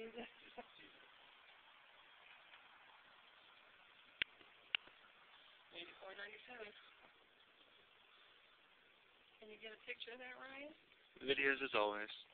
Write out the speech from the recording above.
Jesus. $84.97. Can you get a picture of that, Ryan? Videos as always.